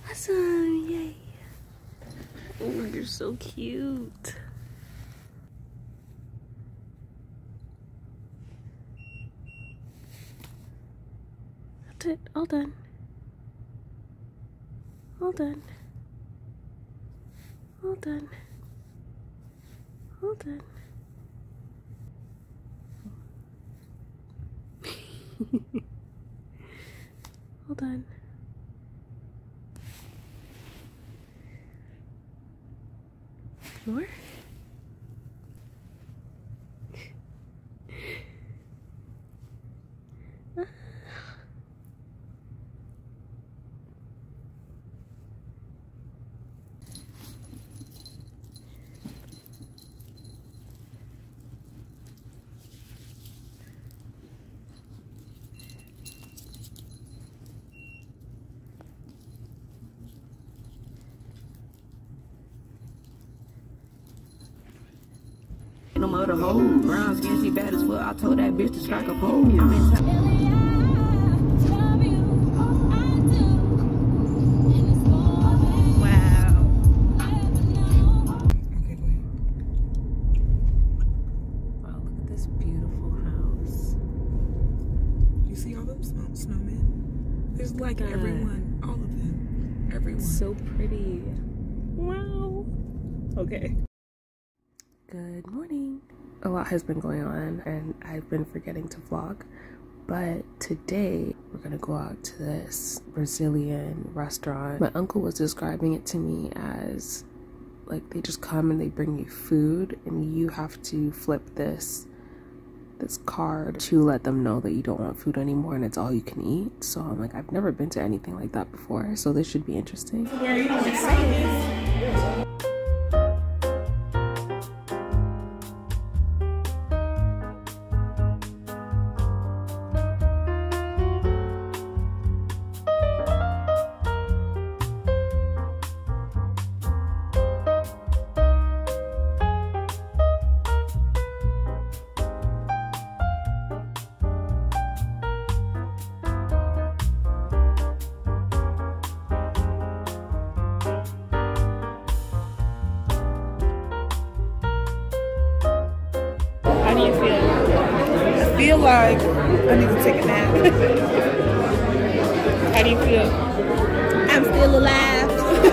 Awesome, yay. Oh, you're so cute. That's it, all done. All done. All done. All done. All done. More? No mother hoe, brown skin, she bad as fuck. I told that bitch to strike a pole. I'm in time. Like everyone, all of them, everyone. So pretty. Wow. Okay. Good morning. A lot has been going on and I've been forgetting to vlog, but today we're gonna go out to this Brazilian restaurant. My uncle was describing it to me as like they just come and they bring you food and you have to flip this card to let them know that you don't want food anymore and it's all you can eat. So I'm like, I've never been to anything like that before, so this should be interesting. Yeah, you don't say this. How do you feel? I feel like I need to take a nap. How do you feel? I'm still alive.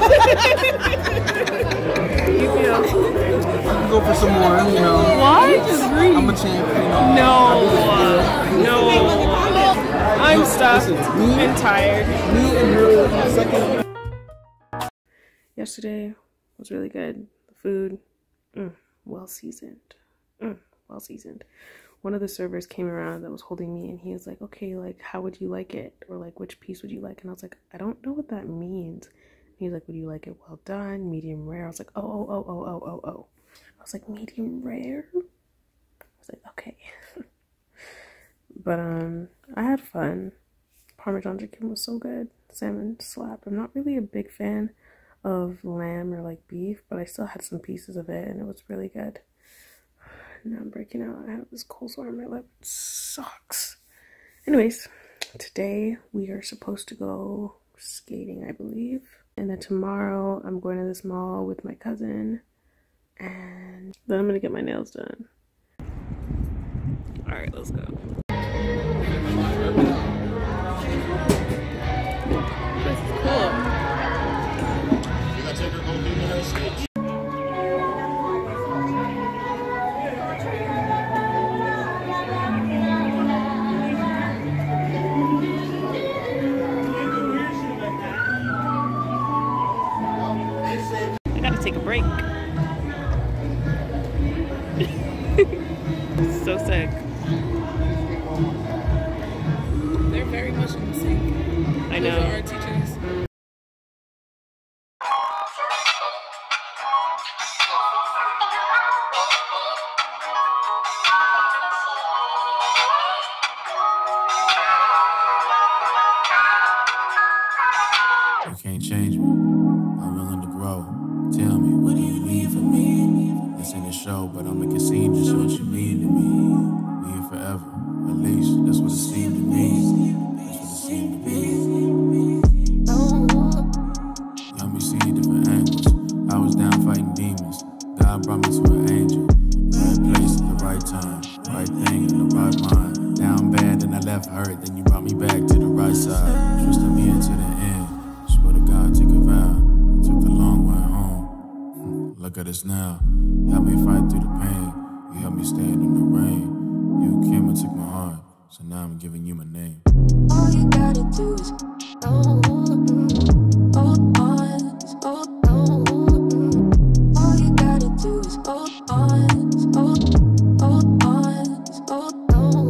You feel? I can go for some more, you know. What? I'm a champ, you know. No. I'm stuffed and tired. Me and her second. Yesterday was really good. The food, well seasoned. Well seasoned. One of the servers came around that was holding me and he was like, okay, like, how would you like it? Or like, which piece would you like? And I was like, I don't know what that means. And he was like, would you like it well done, medium rare? I was like, oh. I was like, medium rare? I was like, okay. But I had fun. Parmesan chicken was so good. Salmon slap. I'm not really a big fan of lamb or like beef, but I still had some pieces of it and it was really good. Now I'm breaking out. I have this cold sore on my lip. It sucks. Anyways, today we are supposed to go skating, I believe. And then tomorrow I'm going to this mall with my cousin. And then I'm going to get my nails done. Alright, let's go. This is cool. Take a break. So sick. They're very much in sync. I know. Those are our teachers. You can't change me. I'm willing to grow. Tell me, what do you need from me? This ain't a show, but I'll make it seem just what you mean to me. We here forever, at least that's what it seemed to me. That's what it seemed to be. right side, trusting me into the end. Swear to God, take a vow. Took the long way home. Look at us now. Help me fight through the pain. You helped me stand in the rain. You came and took my heart, so now I'm giving you my name. All you gotta do is hold on, hold on. All you gotta do is hold on, hold on, hold on.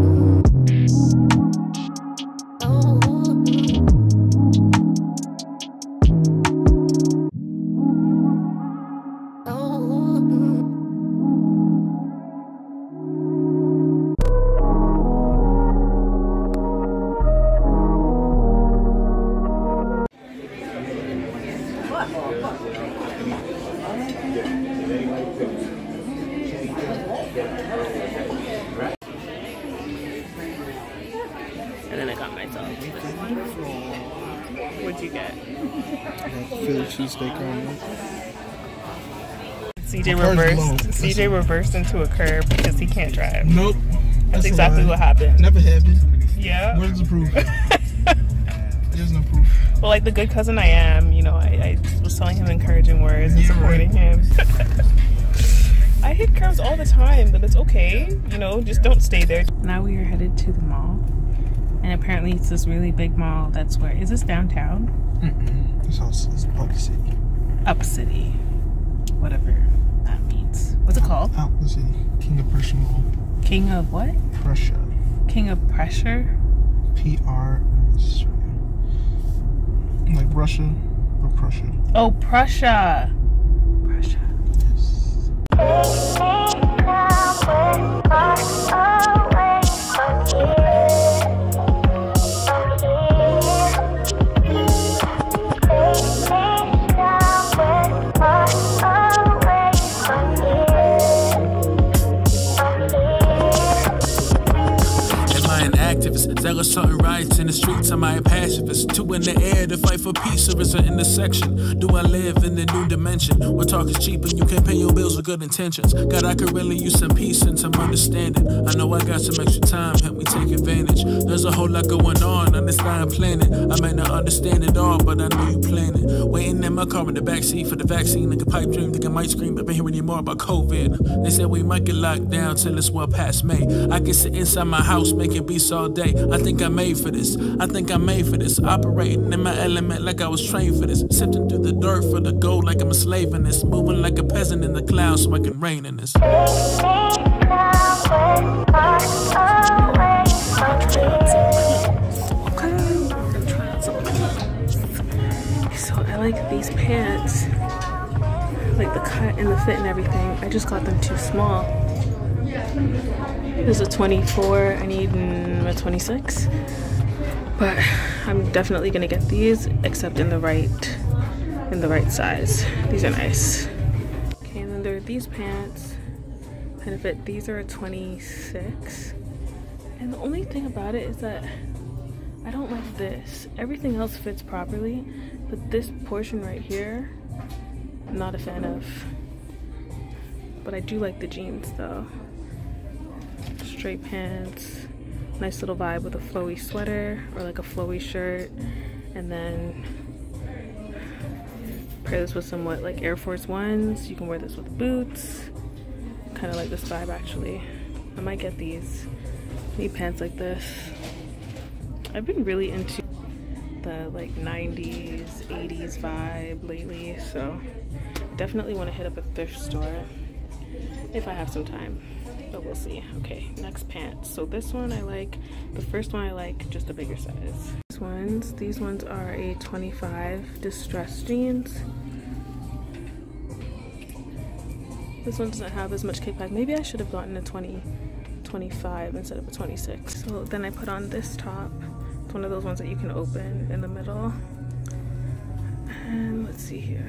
And then I got myself this one. What'd you get? Philly cheesesteak caramel. CJ reversed into a curb because he can't drive. Nope. That's exactly what happened. Never happened. Yeah. Where's the proof? There's no proof. Well, like the good cousin I am, you know, I was telling him encouraging words and supporting him. I hit curves all the time, but it's okay. You know, just don't stay there. Now we are headed to the mall. And apparently it's this really big mall that's where... Is this downtown? It's Up City. Up City. Whatever that means. What's it called? Up City. King of Prussia Mall. King of what? Prussia. King of Pressure? PR. Like Russia or Prussia. Oh, Prussia. Prussia. Yes. There are certain riots in the streets, am I a pacifist? Two in the air to fight for peace, or is it intersection? Do I live in the new dimension? Where talk is cheap and you can't pay your bills with good intentions? God, I could really use some peace and some understanding. I know I got some extra time, help me take advantage. There's a whole lot going on this dying planet. I may not understand it all, but I know you plan it. Waiting in my car in the backseat for the vaccine, like a pipe dream, think I might scream. I've been hearing you more about COVID. They said we might get locked down till it's well past May. I can sit inside my house making beats all day. I think I made for this. I think I made for this. Operating in my element like I was trained for this. Sifting through the dirt for the gold like I'm a slave in this. Moving like a peasant in the clouds so I can reign in this. So I like these pants. Like the cut and the fit and everything. I just got them too small. This is a 24, I need a 26. But I'm definitely gonna get these, except in the right size. These are nice. Okay, and then there are these pants. Kind of fit. These are a 26. And the only thing about it is that I don't like this. Everything else fits properly, but this portion right here, I'm not a fan of. But I do like the jeans though. Straight pants, nice little vibe with a flowy sweater or like a flowy shirt, and then pair this with some like Air Force Ones. You can wear this with boots. Kind of like this vibe actually. I might get these. Need pants like this. I've been really into the like 90s, 80s vibe lately, so definitely want to hit up a thrift store if I have some time. But we'll see. Okay, next pants. So this one I like. The first one I like, just a bigger size. These ones are a 25 distressed jeans. This one doesn't have as much kickback. Maybe I should have gotten a 25 instead of a 26. So then I put on this top. It's one of those ones that you can open in the middle. And let's see here.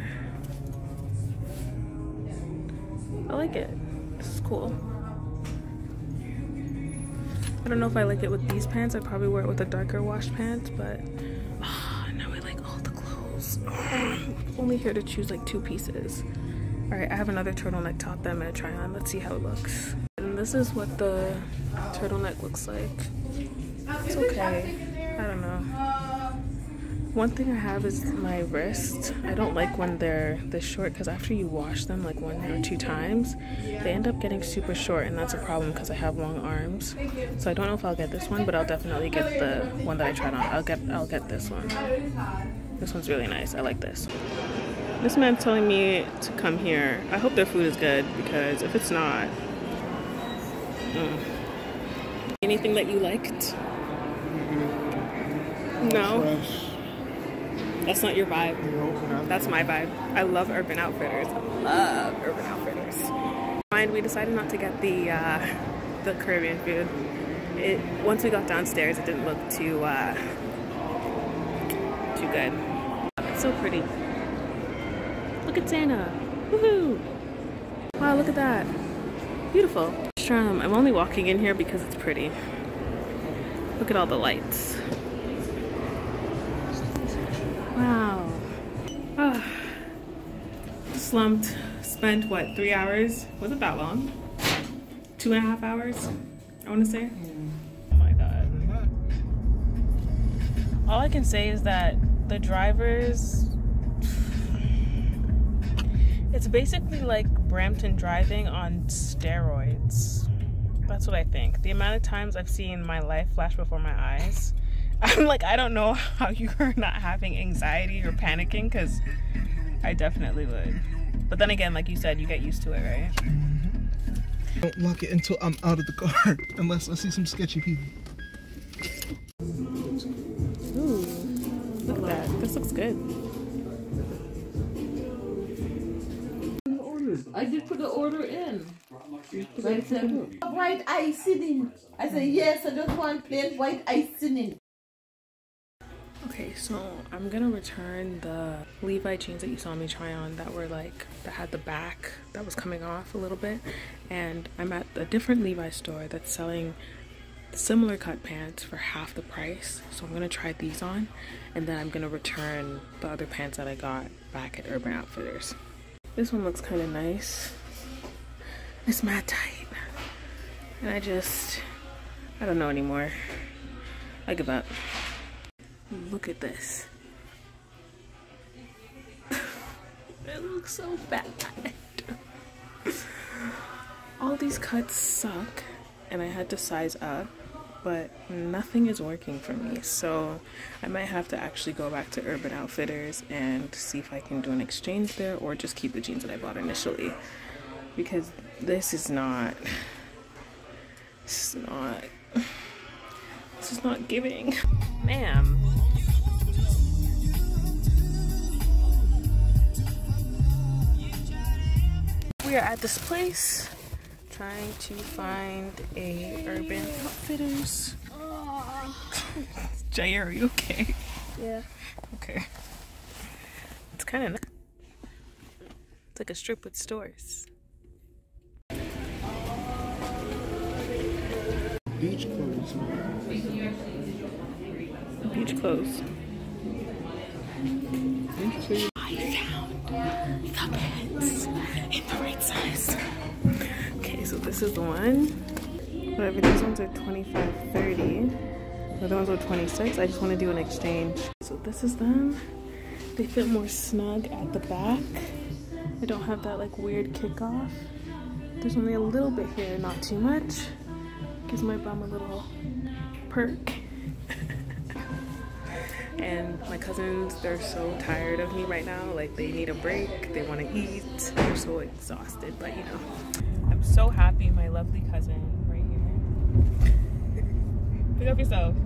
I like it. This is cool. I don't know if I like it with these pants. I'd probably wear it with a darker wash pants, but now I like all the clothes. Only here to choose like 2 pieces. All right, I have another turtleneck top that I'm gonna try on. Let's see how it looks. And this is what the turtleneck looks like. It's okay. I don't know. One thing I have is my wrists. I don't like when they're this short because after you wash them like 1 or 2 times, they end up getting super short, and that's a problem because I have long arms. So I don't know if I'll get this one, but I'll definitely get the one that I tried on. I'll get this one. This one's really nice. I like this. This man's telling me to come here. I hope their food is good because if it's not, Anything that you liked? No. Fresh. That's not your vibe. No. That's my vibe. I love Urban Outfitters. I love Urban Outfitters. Fine, we decided not to get the Caribbean food. Once we got downstairs, it didn't look too good. It's so pretty. Look at Santa. Woohoo! Wow, look at that. Beautiful. I'm only walking in here because it's pretty. Look at all the lights. Wow. Slumped. Spent what, 3 hours? Was it that long? 2.5 hours, I want to say. Oh my god. All I can say is that the drivers, it's basically like Brampton driving on steroids. That's what I think. The amount of times I've seen my life flash before my eyes, I'm like, I don't know how you are not having anxiety or panicking, because I definitely would. But then again, like you said, you get used to it, right? Don't lock it until I'm out of the car, unless I see some sketchy people. Ooh, look at that. This looks good. I did put the order in. Right, white icing. I said, yes, I just want plain white icing. Okay, so I'm gonna return the Levi jeans that you saw me try on that had the back that was coming off a little bit, and I'm at a different Levi store that's selling similar cut pants for half the price. So I'm gonna try these on, and then I'm gonna return the other pants that I got back at Urban Outfitters. This one looks kind of nice. It's mad tight, and I don't know anymore. I give up. Look at this. It looks so bad. All these cuts suck, and I had to size up, but nothing is working for me. So I might have to actually go back to Urban Outfitters and see if I can do an exchange there, or just keep the jeans that I bought initially, because this is not giving. Ma'am. We are at this place trying to find a Urban Outfitters. Jay, are you okay? Yeah. Okay. It's kind of nice. It's like a strip with stores. Beach clothes. Beach clothes. Interesting. I found the pants in the right size. Okay, so this is the one. Whatever, these ones are $25.30. The other ones are $26. I just want to do an exchange. So this is them. They fit more snug at the back. I don't have that like weird kickoff. There's only a little bit here, not too much. Gives my bum a little perk. And my cousins, they're so tired of me right now. Like, they need a break, they want to eat, they're so exhausted, but you know. I'm so happy my lovely cousin right here. Pick up yourself.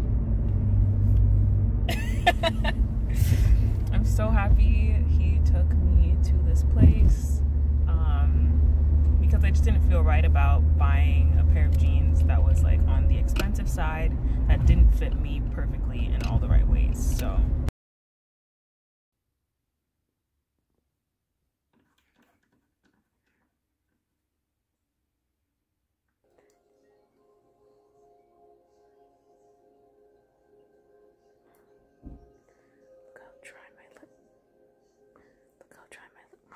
I'm so happy he took me to this place, because I just didn't feel right about buying a pair of jeans that was like on the expensive side, that didn't fit me perfectly in all the right ways. So look how dry my lip. Look how dry my lip.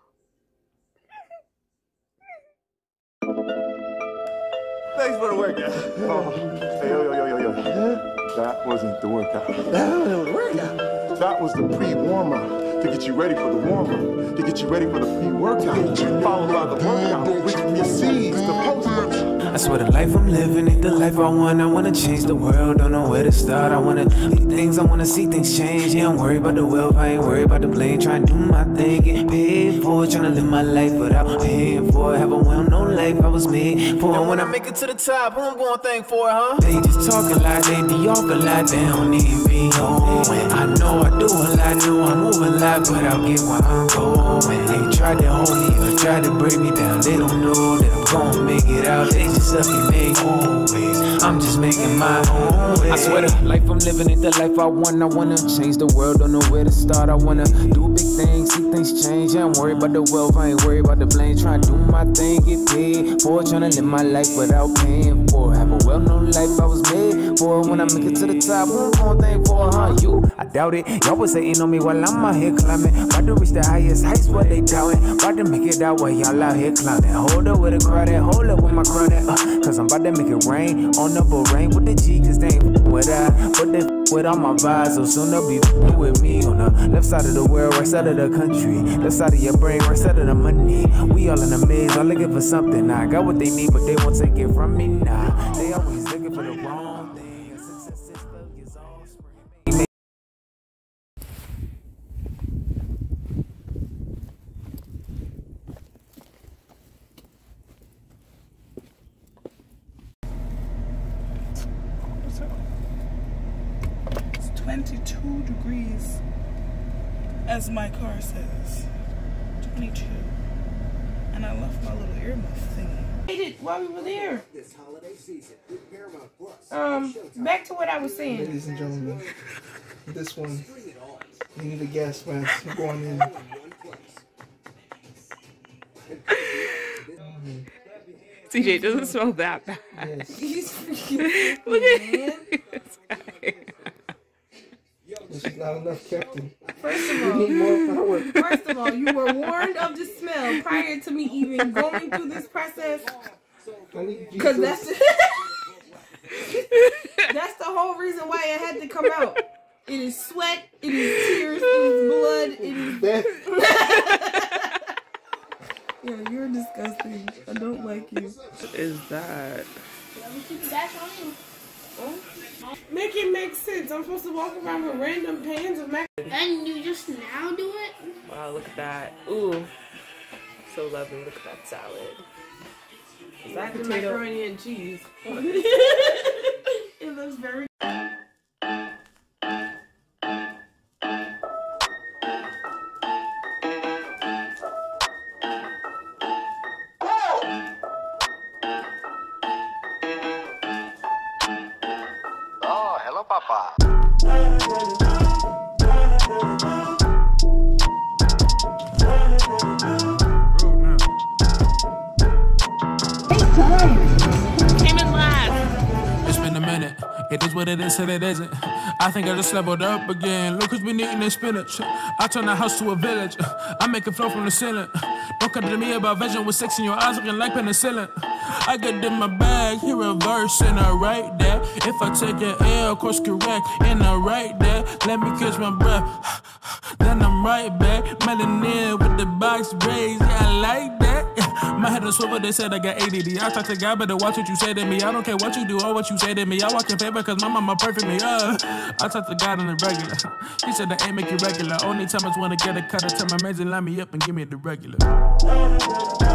Thanks for the workout. Oh. Hey, yo. That wasn't the workout. That wasn't the workout. That was the pre-warmer to get you ready for the warmer, to get you ready for the pre-workout, followed by the workout, which precedes the post-workout. I swear the life I'm living ain't the life I wanna change the world, don't know where to start. I wanna do things, I wanna see things change. Yeah, I'm worried about the wealth, I ain't worried about the blame. Trying to do my thing, get paid for it, trying to live my life without paying for it. Have a well-known life I was made for. And when I make it to the top, who I'm gonna thank for it, huh? They just talk a lot, they talk a lot, they don't need me home. I know I do a lot, know I move a lot, but I'll get where I'm going. They tried to hold me, or tried to break me down, they don't know that I'm gonna make it out. They just up and make always. I'm just making my own way. I swear the life I'm living ain't the life I want. I wanna change the world, don't know where to start. I wanna do big things, see things change. I ain't worried about the wealth, I ain't worried about the blame. Trying to do my thing, get paid for it, trying to live my life without paying for it. Have a well-known life I was made for it. When I make it to the top, who I'm gonna thank for it, huh? You, I doubt it. Y'all was hating on me while I'm out here climbing. About to reach the highest heights, what they doubting. About to make it out while y'all out here clowning. Hold up with a crowd at, hold up with my crowd at, cause I'm about to make it rain on the rain with the G, cause they ain't with I. But they with all my vibes, so soon they'll be with me on the left side of the world, right side of the country. Left side of your brain, right side of the money. We all in a maze, all looking for something. I got what they need, but they won't take it from me now. They always looking for the wrong thing. It's 22 degrees, as my car says. 22. And I left my little earmuff thing. I did while we were there. Back to what I was saying. Ladies and gentlemen, this one, you need a gas mask. You're going in. CJ, it doesn't smell that bad. Yes. He's freaking look at this guy. This is not enough, Captain. First of You all, need more power. first of all, you were warned of the smell prior to me even going through this process. Because that's that's the whole reason why it had to come out. It is sweat, it is tears, it is blood, it is death. Yeah, you're disgusting. I don't like you. What is that? Make it make sense. I'm supposed to walk around with random pans of macaroni. And you just now do it? Wow, look at that. Ooh. So lovely. Look at that salad. Is that macaroni and cheese? It looks very Oh, hello, Papa. Came in last. It's been a minute. It is what it is, and it isn't. I think I just leveled up again. Look who's been eating their spinach. I turn the house to a village. I make it flow from the ceiling. Don't come to me about vision with sex in your eyes looking like penicillin. I get in my bag, hear a verse and I write that. If I take an L, course correct, and I write that. Let me catch my breath, then I'm right back. Melanin with the box braids, yeah, I like that. My head is swivel, they said I got ADD. I talk to God, better watch what you say to me. I don't care what you do or what you say to me. I walk in favor cause my mama perfect me. I talk to God on the regular. He said I ain't make it regular. Only time I just wanna get a cut, I tell my mans and line me up and give me the regular.